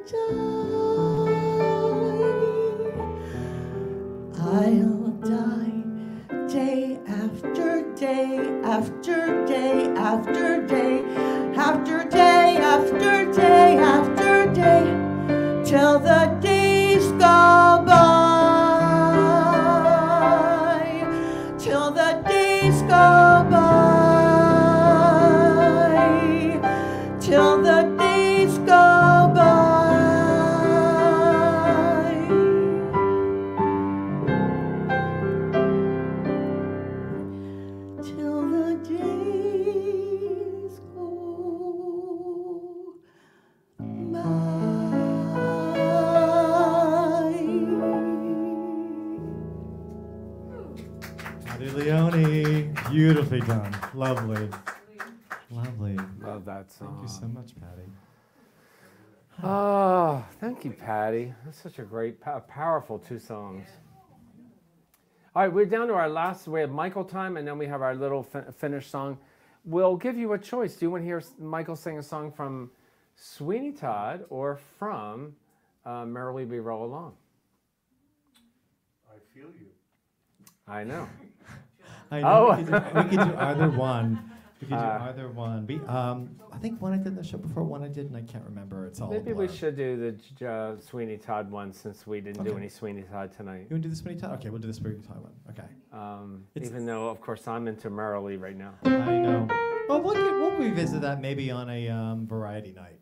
die, I'll die day after day after day after day after day after day after day till the days go by. Patty Leone. Beautifully done. Lovely. Lovely. Love that song. Thank you so much, Patty. Oh, thank you, Patty. That's such a great, pow- powerful two songs. All right, we're down to our last. We have Michael time, and then we have our little fi- finished song. We'll give you a choice. Do you want to hear s- Michael sing a song from Sweeney Todd or from uh, Merrily We Roll Along? I feel you. I know. I know. Oh. We, could do, we could do either one. We could do Uh, either one. We, um, I think one I did in the show before, one I did, and I can't remember. It's all a Maybe we blur. should do the J- uh, Sweeney Todd one since we didn't do Okay. any Sweeney Todd tonight. You want to do the Sweeney Todd? Okay, we'll do the Sweeney Todd one. Okay. Um, It's- even though, of course, I'm into Merrily right now. I know. Well, we'll, get, we'll revisit that maybe on a um, variety night.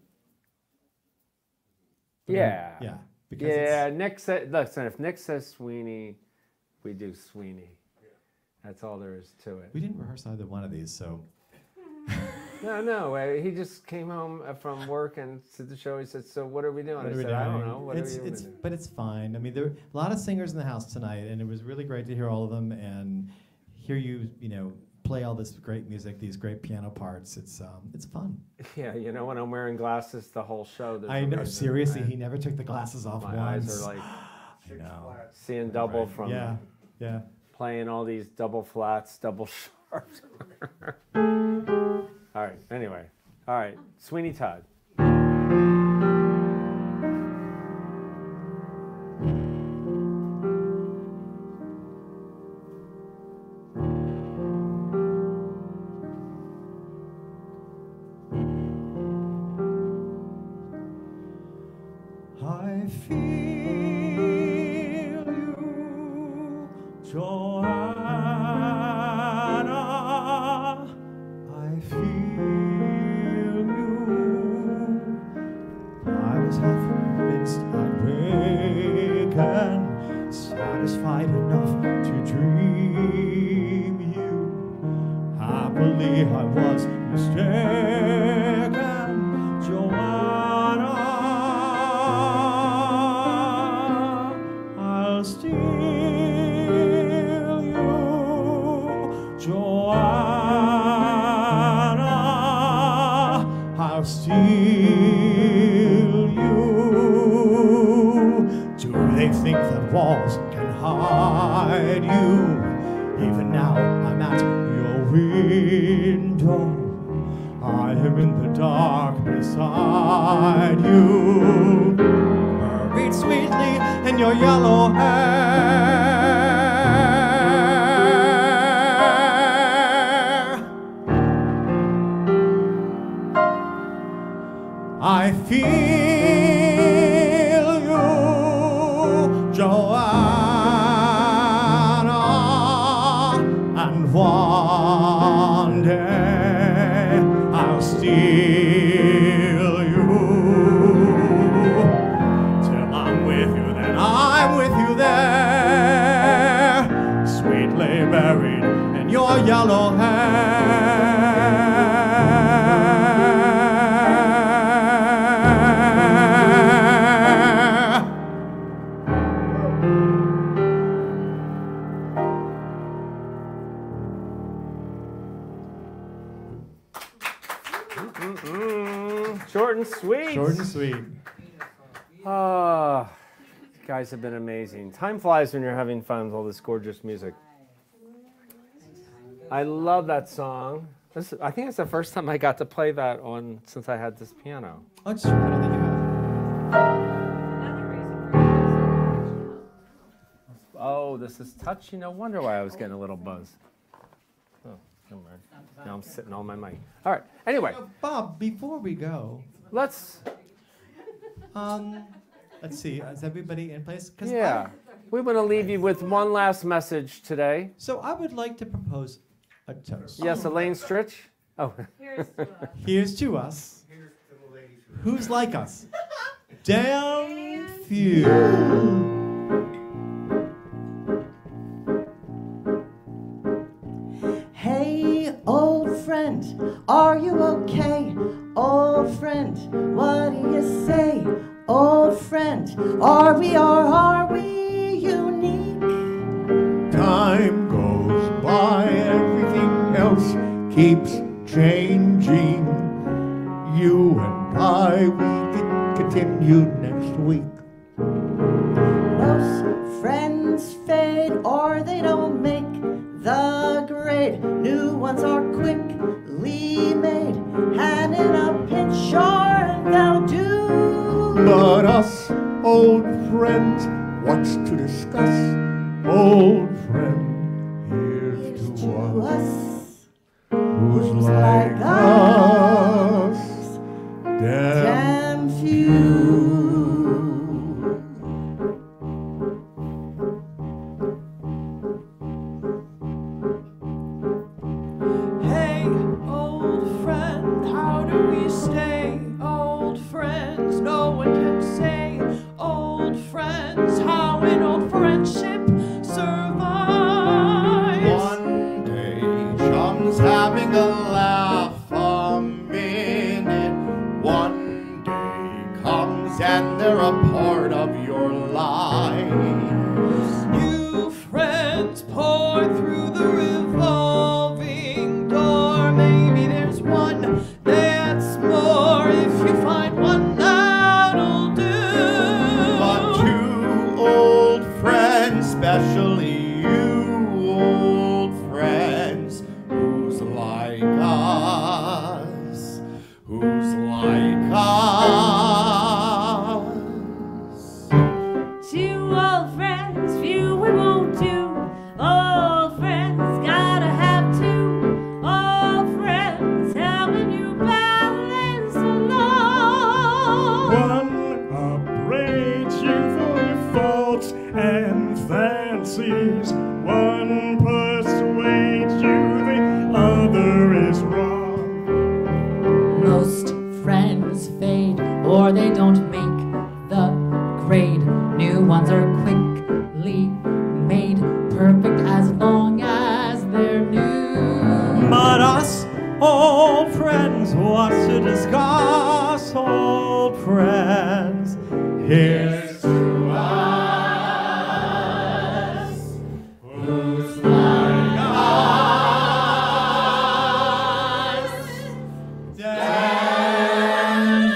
Yeah. Yeah. Because Yeah, it's, Nick said, listen, if Nick says Sweeney, we do Sweeney. That's all there is to it. we didn't rehearse either one of these, so. No, no, uh, he just came home uh, from work and to the show. He said, so what are we doing? What I are we said, I don't doing? know. What it's, are we it's, doing? but it's fine. I mean, there were a lot of singers in the house tonight, and it was really great to hear all of them and hear you, you know, play all this great music, these great piano parts. It's um, it's fun. Yeah, you know, when I'm wearing glasses the whole show. there's I a know. reason. Seriously, I- he never took the glasses off My once. eyes are like I know. seeing double Right. from Yeah, yeah. playing all these double flats, double sharps. All right, anyway. All right, Sweeney Todd. I feel you, Joanna. I feel you. I was half convinced I'd waken, satisfied enough to dream you. Happily I was mistaken, Joanna. I'll steal you, Joanna. I'll steal you. Do they think that walls can hide you? Even now I'm at your window. I am in the dark beside you, buried sweetly in your yellow hair. I feel you, Joanna, and one day I'll steal you. Till I'm with you, then I'm with you there, sweetly buried in your yellow hair. Mm-mm. Short and sweet. Short and sweet. Ah, you guys have been amazing. Time flies when you're having fun with all this gorgeous music. I love that song. This, I think it's the first time I got to play that on since I had this piano. Oh, it's true. I don't think you have. Oh, this is touchy. No wonder why I was getting a little buzz. Oh, never mind. Now I'm sitting on my mic. All right. Anyway, Uh, Bob, before we go, let's. um, let's see. Is everybody in place? 'Cause Yeah, I- we want to leave you with one last message today. so I would like to propose a toast. Yes, Elaine Stritch. Oh. Here's to us. Who's like us? Damn few. Hey, old friend, are you okay? Old friend, what do you say? Old friend, are we or are we unique? Time goes by. keeps changing. You and I, we can continue next week. Most friends fade or they don't make the grade. New ones are quickly made, and in a pinch sure they'll do. But us old friends, what's to discuss? Old friend, here's to, to us, us who's who's like like us, damn damn few. Hey, old friend, how do we stay old friends? No one can say. Old friends, how an old friendship survives. One day, chums having a laugh a minute. One day comes and they're a part of your lives. New friends pour through the revolving door. Maybe there's one that's more. If you find one, that'll do. But two old friends, especially you old friends, who's like us, who's like us. Two old friends, few and won't do. Old friends, gotta have two. Old friends, helping you balance along. One upbraids you for your faults and fancies. One persuades you the other is wrong. Most friends fade or they don't make the grade. New ones are quickly made perfect as long as they're new. But us old friends, what's to discuss? Old friends, here's to us, who's like us, damn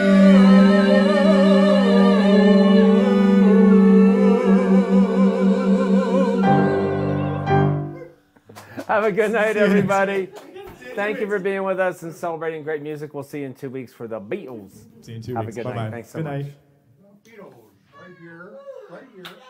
Have a good night, everybody. Thank you for being with us and celebrating great music. We'll see you in two weeks for the Beatles. See you in two Have weeks. a good Bye-bye. night. Thanks so Good much. night. Right here, right here.